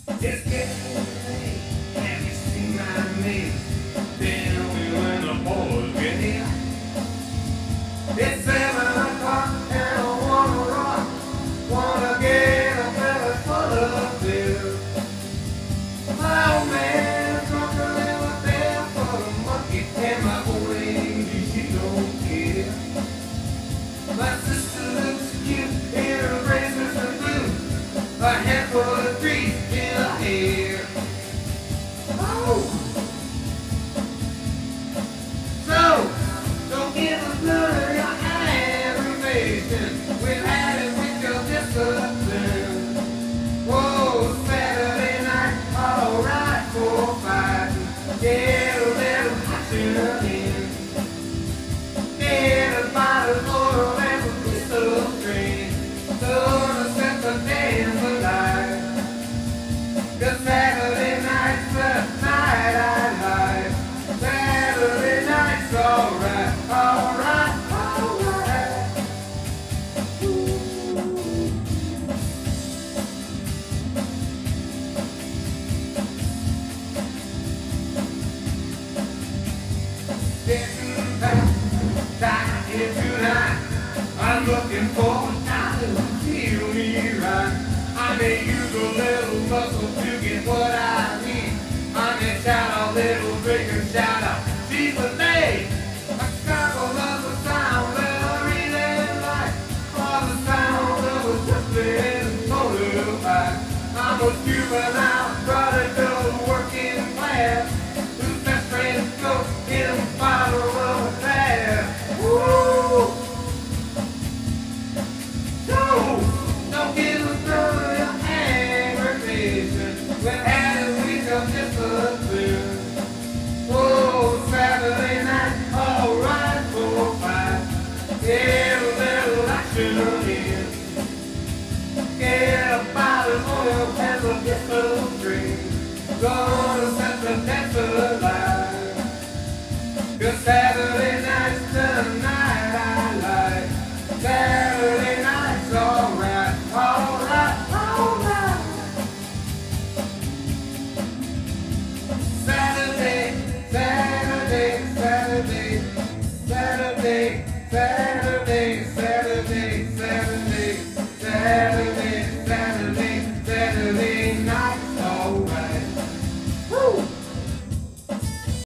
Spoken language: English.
It's getting late, have you seen my name? Tell me when the boys get here. It's 7 o'clock and I wanna rock, wanna get a belly full of beer. My old man's drunk a little bit for the monkey, and my old lady, she don't care. My sister looks cute in her bracelets and blue, a handful of trees in her hair. Oh! So, don't give us none of your aggravation. We've had it with your discipline. Whoa, Saturday night, alright for fighting. Get a little action in. Get a bottle of oil and a pistol string. Gonna set the dance alive. 'Cause Saturday night's the night I like. Saturday night's alright, alright, alright. Getting back down here tonight. I'm looking for a guy who feel me right. I may use a little muscle to get what I need. I may shout a little drink and shout out, she's a lady. A scuffle of the sound that I really like, or the sound of a whistling motorbike. I'm a juvenile product of the working class, whose best friend is go get a bottle of a glass. Woo! So, don't give us none of your aggravation. We've had a week of discipline. Whoa, Saturday night, alright for five. Get a little action in. Get a bottle of oil and a pistol string. Gonna set the dance alive. 'Cause Saturday night's the night I like. Saturday night's alright, alright, alright. Saturday, Saturday, Saturday, Saturday, Saturday.